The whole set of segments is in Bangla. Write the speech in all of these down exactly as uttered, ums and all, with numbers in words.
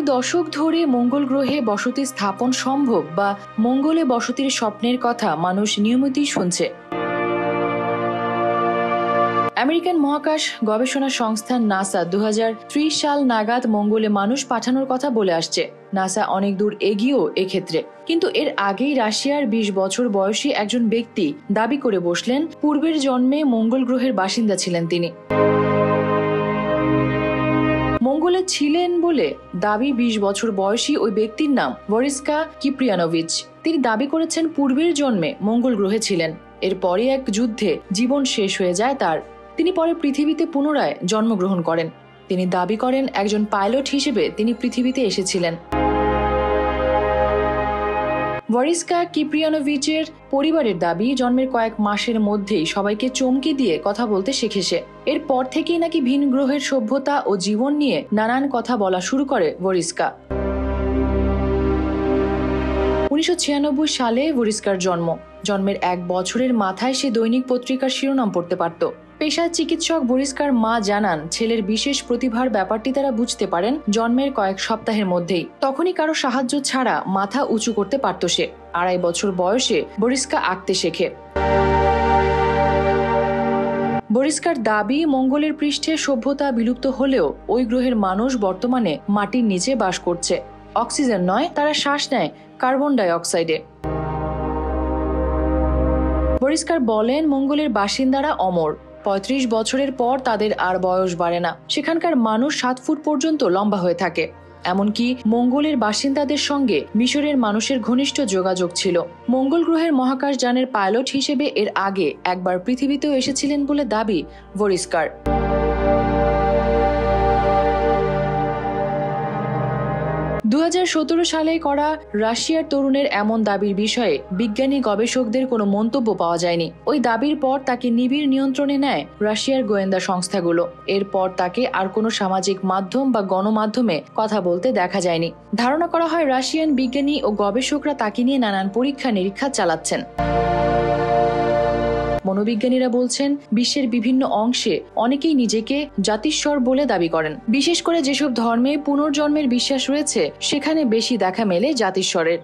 দশক ধরে মঙ্গল গ্রহে বসতি স্থাপন সম্ভব বা মঙ্গলে বসতির স্বপ্নের কথা মানুষ নিয়মিতই শুনছে। আমেরিকান মহাকাশ গবেষণা সংস্থা নাসা দু হাজার ত্রিশ সাল নাগাদ মঙ্গলে মানুষ পাঠানোর কথা বলে আসছে। নাসা অনেক দূর এগিয়েও এক্ষেত্রে, কিন্তু এর আগেই রাশিয়ার বিশ বছর বয়সী একজন ব্যক্তি দাবি করে বসলেন পূর্বের জন্মে মঙ্গল গ্রহের বাসিন্দা ছিলেন তিনি। মঙ্গলে ছিলেন বলে দাবি বিশ বছর বয়সী ওই ব্যক্তির নাম ভরিস্কা কিপ্রিয়ানোভিচ। তিনি দাবি করেছেন পূর্বের জন্মে মঙ্গল গ্রহে ছিলেন। এরপরই এক যুদ্ধে জীবন শেষ হয়ে যায় তার। তিনি পরে পৃথিবীতে পুনরায় জন্মগ্রহণ করেন। তিনি দাবি করেন একজন পাইলট হিসেবে তিনি পৃথিবীতে এসেছিলেন। ভরিস্কা কিপ্রিয়ানোভিচের পরিবারের দাবি জন্মের কয়েক মাসের মধ্যেই সবাইকে চমকে দিয়ে কথা বলতে শিখেছে। এরপর থেকেই নাকি ভিন গ্রহের সভ্যতা ও জীবন নিয়ে নানান কথা বলা শুরু করে ভরিস্কা। উনিশশো ছিয়ানব্বই সালে ভরিস্কার জন্ম। জন্মের এক বছরের মাথায় সে দৈনিক পত্রিকার শিরোনাম পড়তে পারত। পেশায় চিকিৎসক ভরিস্কার মা জানান ছেলের বিশেষ প্রতিভার ব্যাপারটি তারা বুঝতে পারেন জন্মের কয়েক সপ্তাহের মধ্যেই। তখনই কারো সাহায্য ছাড়া মাথা উঁচু করতে পারত সে। আড়াই বছর বয়সে ভরিস্কা আঁকতে শেখে। ভরিস্কার দাবি মঙ্গলের পৃষ্ঠে সভ্যতা বিলুপ্ত হলেও ওই গ্রহের মানুষ বর্তমানে মাটির নিচে বাস করছে। অক্সিজেন নয়, তারা শ্বাস নেয় কার্বন ডাই অক্সাইডে। ভরিস্কার বলেন মঙ্গলের বাসিন্দারা অমর। পঁয়ত্রিশ বছরের পর তাদের আর বয়স বাড়ে না। সেখানকার মানুষ সাত ফুট পর্যন্ত লম্বা হয়ে থাকে। এমনকি মঙ্গলের বাসিন্দাদের সঙ্গে মিশরের মানুষের ঘনিষ্ঠ যোগাযোগ ছিল। মঙ্গল গ্রহের মহাকাশ যানের পাইলট হিসেবে এর আগে একবার পৃথিবীতেও এসেছিলেন বলে দাবি ভরিস্কার। দু হাজার সতেরো সালে করা রাশিয়ার তরুণের এমন দাবির বিষয়ে বিজ্ঞানী গবেষকদের কোনো মন্তব্য পাওয়া যায়নি। ওই দাবির পর তাকে নিবিড় নিয়ন্ত্রণে নেয় রাশিয়ার গোয়েন্দা সংস্থাগুলো। এরপর তাকে আর কোনো সামাজিক মাধ্যম বা গণমাধ্যমে কথা বলতে দেখা যায়নি। ধারণা করা হয় রাশিয়ান বিজ্ঞানী ও গবেষকরা তাকে নিয়ে নানান পরীক্ষা নিরীক্ষা চালাচ্ছেন। মনোবিজ্ঞানীরা বলছেন বিশ্বের বিভিন্ন অংশে অনেকেই নিজেকে জাতিস্বর বলে দাবি করেন। বিশেষ করে যেসব ধর্মে পুনর্জন্মের বিশ্বাস রয়েছে সেখানে বেশি দেখা মেলে জাতিস্বরের।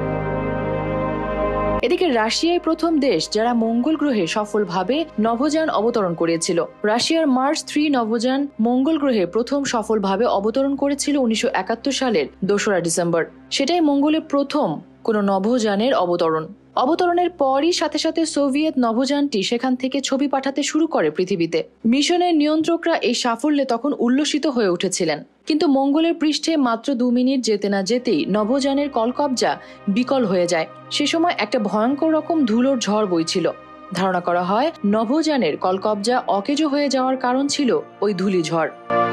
এদিকে রাশিয়াই প্রথম দেশ যারা মঙ্গল গ্রহে সফলভাবে নভোযান অবতরণ করেছিল। রাশিয়ার মার্স থ্রি নভোযান মঙ্গল গ্রহে প্রথম সফলভাবে অবতরণ করেছিল উনিশশো একাত্তর সালের দোসরা ডিসেম্বর। সেটাই মঙ্গলে প্রথম কোনো নভোযানের অবতরণ। অবতরণের পরই সাথে সাথে সোভিয়েত নভোযানটি সেখান থেকে ছবি পাঠাতে শুরু করে পৃথিবীতে। মিশনের নিয়ন্ত্রকরা এই সাফল্যে তখন উল্লসিত হয়ে উঠেছিলেন। কিন্তু মঙ্গলের পৃষ্ঠে মাত্র দু মিনিট যেতে না যেতেই নভোযানের কলকব্জা বিকল হয়ে যায়। সে সময় একটা ভয়ঙ্কর রকম ধুলোর ঝড় বইছিল। ধারণা করা হয় নভোযানের কলকব্জা অকেজো হয়ে যাওয়ার কারণ ছিল ওই ধূলিঝড়।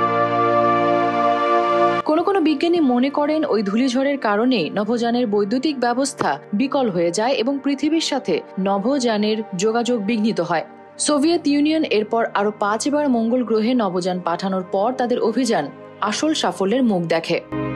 কোনো কোনো বিজ্ঞানী মনে করেন ওই ধূলিঝড়ের কারণে নভোযানের বৈদ্যুতিক ব্যবস্থা বিকল হয়ে যায় এবং পৃথিবীর সাথে নভোযানের যোগাযোগ বিঘ্নিত হয়। সোভিয়েত ইউনিয়ন এরপর আরো পাঁচবার মঙ্গল গ্রহে নভোযান পাঠানোর পর তাদের অভিযান আসল সাফল্যের মুখ দেখে।